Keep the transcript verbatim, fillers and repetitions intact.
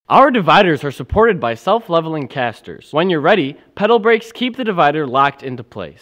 Our dividers are supported by self-leveling casters. When you're ready, pedal brakes keep the divider locked into place.